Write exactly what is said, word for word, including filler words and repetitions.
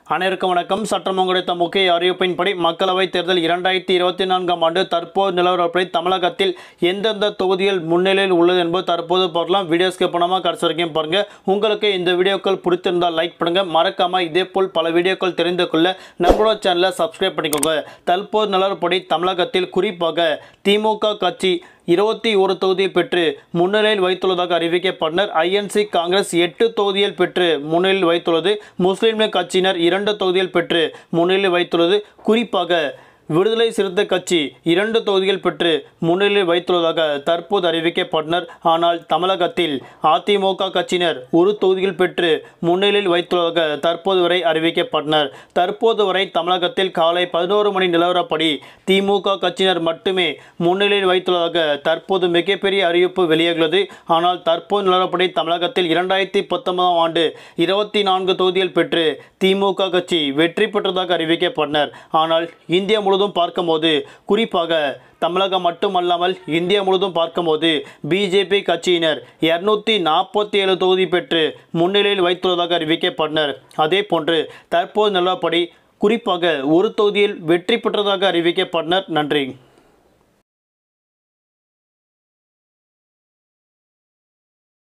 அனைவருக்கும் வணக்கம். சட்டம் கிடைத்த முக்கிய அறிவிப்பின்படி மக்களவைத் தேர்தல் இரண்டாயிரத்தி இருபத்தி நான்காம் ஆண்டு தற்போது நிலவரப்படி தமிழகத்தில் எந்தெந்த தொகுதிகள் முன்னிலையில் உள்ளது என்பது தற்போது பார்க்கலாம். வீடியோஸ்க்கு பணமாக கடைசி வரைக்கும் பாருங்க. உங்களுக்கு இந்த வீடியோக்கள் பிடித்திருந்தால் லைக் பண்ணுங்க. மறக்காம இதே போல் பல வீடியோக்கள் தெரிந்து கொள்ள நம்மளோட சேனலை சப்ஸ்கிரைப் பண்ணிக்கோங்க. தற்போது நிலவரப்படி தமிழகத்தில் குறிப்பாக திமுக கட்சி இருபத்தி ஒரு தொகுதியை பெற்று முன்னிலையில் வைத்துள்ளதாக அறிவிக்கப்பட்டனர். ஐஎன்சி காங்கிரஸ் எட்டு தொகுதியில் பெற்று முன்னிலையில் வைத்துள்ளது. முஸ்லீம் லீக் கட்சியினர் இரண்டு தொகுதியில் பெற்று முன்னிலையில் வைத்துள்ளது. குறிப்பாக விடுதலை சிறுத்தை கட்சி இரண்டு தொகுதிகள் பெற்று முன்னிலையில் வைத்துள்ளதாக தற்போது அறிவிக்கப்பட்டனர். ஆனால் தமிழகத்தில் அதிமுக கட்சியினர் ஒரு தொகுதியில் பெற்று முன்னிலையில் வைத்துள்ளதாக தற்போது வரை அறிவிக்கப்பட்டனர். தற்போது வரை தமிழகத்தில் காலை பதினோரு மணி நிலவரப்படி திமுக கட்சியினர் மட்டுமே முன்னிலையில் வைத்துள்ளதாக தற்போது மிகப்பெரிய அறிவிப்பு வெளியாகியுள்ளது. ஆனால் தற்போது நிலவரப்படி தமிழகத்தில் இரண்டாயிரத்தி பத்தொன்பதாம் ஆண்டு இருபத்தி நான்கு தொகுதிகள் பெற்று திமுக கட்சி வெற்றி பெற்றதாக அறிவிக்கப்பட்டனர். ஆனால் இந்தியா முழுவதும் பார்க்கும்போது குறிப்பாக தமிழகம் மட்டுமல்லாமல் இந்தியா முழுவதும் பார்க்கும்போது பிஜேபி கட்சியினர் இருநூத்தி நாற்பத்தி ஏழு தொகுதி பெற்று முன்னிலையில் வைத்துள்ளதாக அறிவிக்கப்பட்டனர். அதே போன்று தற்போது நிலவரப்படி குறிப்பாக ஒரு தொகுதியில் வெற்றி பெற்றதாக அறிவிக்கப்பட்டனர். நன்றி.